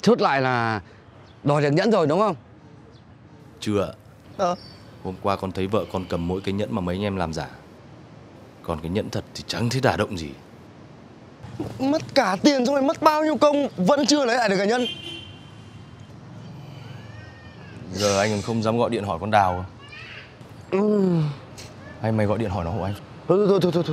Chốt lại là đòi được nhẫn rồi đúng không? Chưa. Hôm qua con thấy vợ con cầm mỗi cái nhẫn mà mấy anh em làm giả. Còn cái nhẫn thật thì chẳng thấy đả động gì. Mất cả tiền rồi, mất bao nhiêu công vẫn chưa lấy lại được cái nhẫn. Giờ anh còn không dám gọi điện hỏi con Đào. Hay mày gọi điện hỏi nó hộ anh. Thôi.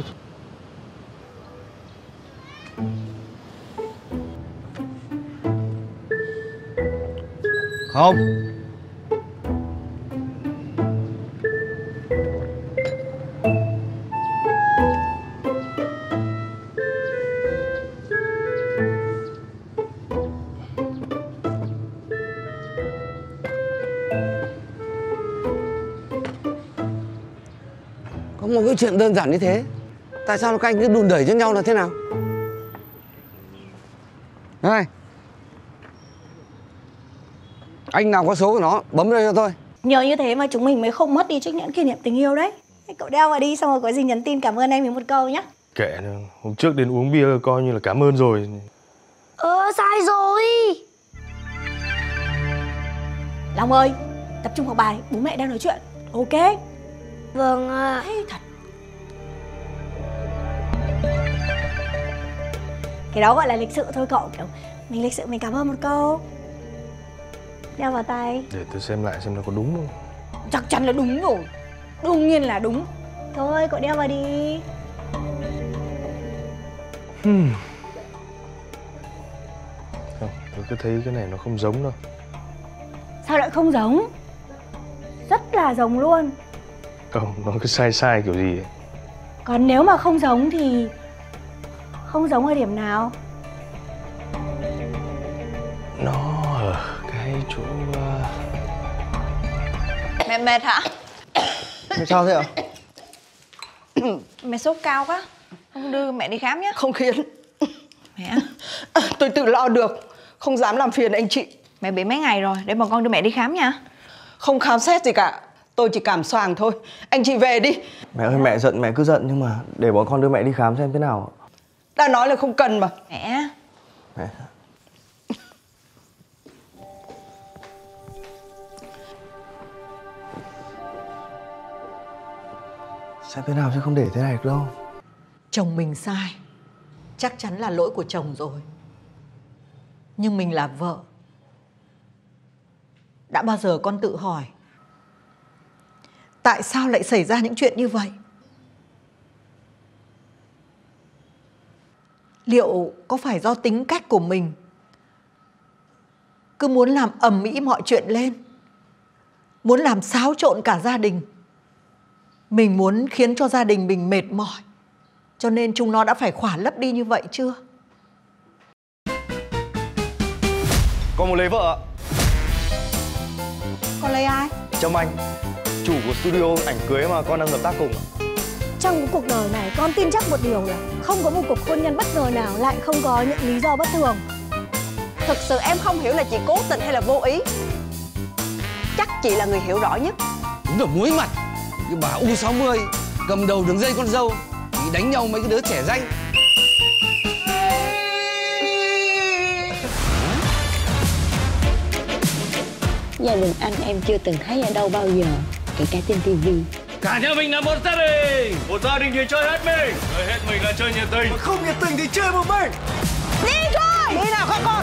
Không. Có một cái chuyện đơn giản như thế, tại sao các anh cứ đùn đẩy cho nhau là thế nào? Này, anh nào có số của nó bấm đây cho tôi. Nhờ như thế mà chúng mình mới không mất đi chiếc nhẫn kỷ niệm tình yêu đấy. Cậu đeo vào đi, xong rồi có gì nhắn tin cảm ơn em một câu nhá. Kệ, hôm trước đến uống bia coi như là cảm ơn rồi. Sai rồi. Long ơi, tập trung học bài, bố mẹ đang nói chuyện. Ok. Vâng ạ. Thế thật. Cái đó gọi là lịch sự thôi cậu, kiểu mình lịch sự mình cảm ơn một câu. Đeo vào tay. Để tôi xem lại xem nó có đúng không. Chắc chắn là đúng rồi. Đương nhiên là đúng. Thôi cậu đeo vào đi. Không, tôi cứ thấy cái này nó không giống đâu. Sao lại không giống? Rất là giống luôn. Không, nó cứ sai kiểu gì ấy. Còn nếu mà không giống thì không giống ở điểm nào? Nó ở cái chỗ... Mẹ mệt hả? Sao thế ạ? Mẹ sốt cao quá. Không đưa mẹ đi khám nhé. Không khiến. Mẹ. Tôi tự lo được. Không dám làm phiền anh chị. Mẹ bị mấy ngày rồi, để bọn con đưa mẹ đi khám nha. Không khám xét gì cả. Tôi chỉ cảm xoàng thôi. Anh chị về đi. Mẹ ơi, mẹ giận mẹ cứ giận, nhưng mà để bọn con đưa mẹ đi khám xem thế nào. Đã nói là không cần mà. Mẹ. Mẹ. Xem thế nào chứ không để thế này được đâu. Chồng mình sai, chắc chắn là lỗi của chồng rồi. Nhưng mình là vợ. Đã bao giờ con tự hỏi tại sao lại xảy ra những chuyện như vậy? Liệu có phải do tính cách của mình cứ muốn làm ầm ĩ mọi chuyện lên, muốn làm xáo trộn cả gia đình? Mình muốn khiến cho gia đình mình mệt mỏi, cho nên chúng nó đã phải khỏa lấp đi như vậy chưa? Con muốn lấy vợ ạ. Con lấy ai? Trâm Anh, chủ của studio ảnh cưới mà con đang hợp tác cùng. Trong cái cuộc đời này con tin chắc một điều là không có một cuộc hôn nhân bất ngờ nào lại không có những lý do bất thường. Thực sự em không hiểu là chị cố tình hay là vô ý. Chắc chị là người hiểu rõ nhất. Đúng là muối mặt. Cái bà U60 cầm đầu đường dây con dâu thì đánh nhau mấy cái đứa trẻ danh. Gia đình anh em chưa từng thấy ở đâu bao giờ, kể cả trên tivi. Cả nhà mình là một gia đình. Một gia đình thì chơi hết mình. Chơi hết mình là chơi nhiệt tình. Không nhiệt tình thì chơi một mình. Đi thôi. Đi nào các con.